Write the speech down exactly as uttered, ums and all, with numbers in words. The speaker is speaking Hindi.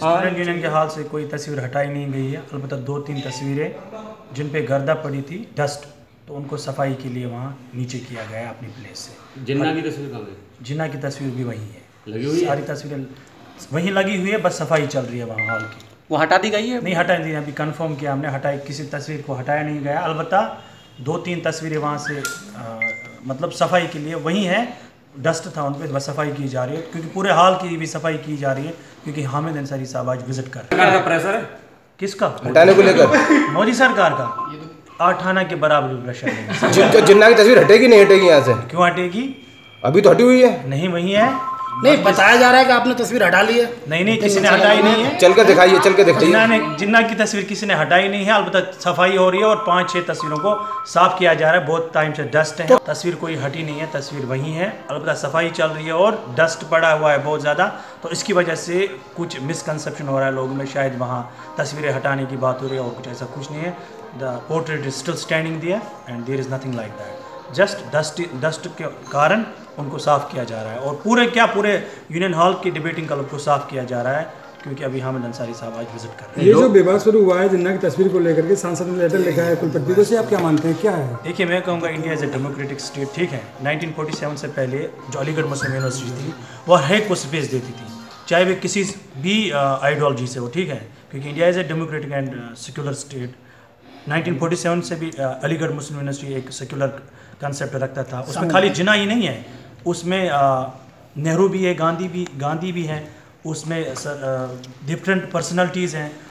स्टूडेंट यूनियन के हाल से कोई तस्वीर हटाई नहीं गई है, अलबत्ता दो तीन तस्वीरें जिन पे गर्दा पड़ी थी, डस्ट, तो उनको सफाई के लिए वहाँ नीचे किया गया है अपनी प्लेस से। जिन्ना की तस्वीर कहाँ है? जिन्ना की तस्वीर भी वहीं है, लगी हुई है? सारी तस्वीरें वहीं लगी हुई है, बस सफाई चल रही है वहाँ हॉल की। वो हटा दी गई है? नहीं हटाई दी, अभी कंफर्म किया हमने, हटाई किसी तस्वीर को हटाया नहीं गया, अलबत्ता दो तीन तस्वीरें वहाँ से आ, मतलब सफाई के लिए वहीं है, डस्ट था उन पर, बस सफाई की जा रही है, क्योंकि पूरे हॉल की भी सफाई की जा रही है, क्योंकि हामिद अंसारी साहब आज विजिट कर रहे हैं। प्रेशर है किसका? हटाने को लेकर मोदी सरकार का आठ आना के बराबर प्रेशर है। जिन, जिन्ना की तस्वीर हटेगी नहीं हटेगी यहाँ से? क्यों हटेगी? अभी तो हटी हुई है। नहीं वही है, नहीं बताया जा रहा है कि आपने तस्वीर हटा ली है। नहीं नहीं किसी ने हटाई नहीं है। चल के दिखाइए, चल के दिखाइए। जिन्ना ने जिन्ना की तस्वीर किसी ने हटाई नहीं है, अलबत्ता सफाई हो रही है और पाँच छः तस्वीरों को साफ किया जा रहा है। बहुत टाइम से डस्ट है, तस्वीर कोई हटी नहीं है, तस्वीर वही है, अलबत्ता सफाई चल रही है और डस्ट पड़ा हुआ है बहुत ज़्यादा, तो इसकी वजह से कुछ मिसकंसेप्शन हो रहा है लोगों में, शायद वहाँ तस्वीरें हटाने की बात हो रही है और कुछ ऐसा कुछ नहीं है। The portrait is still standing there and there is nothing like that, just dust dust के कारण उनको साफ़ किया जा रहा है और पूरे क्या पूरे यूनियन हॉल की डिबेटिंग क्लब को साफ़ किया जा रहा है, क्योंकि अभी हामिद अंसारी साहब आज विजिट कर रहे हैं। ये जो विवाद शुरू हुआ है जिन्ना की तस्वीर को लेकर के, सांसद ने लेटर लिखा है कुलपति को, से आप क्या मानते हैं, क्या है? देखिए मैं कहूँगा India is a democratic state, ठीक है। नाइनटीन फोर्टी सेवन से पहले जो अलीगढ़ मुस्लिम यूनिवर्सिटी थी वो हर एक को स्पेस देती थी, चाहे वे किसी भी आइडियोलॉजी से हो, ठीक है, क्योंकि India is a democratic and secular state. Nineteen forty seven से भी अलीगढ़ मुस्लिम यूनिवर्सिटी एक सेक्युलर कंसेप्ट रखता था, उसमें खाली जिन्ना ही नहीं है, उसमें नेहरू भी है, गांधी भी गांधी भी हैं, उसमें डिफरेंट पर्सनालिटीज़ हैं,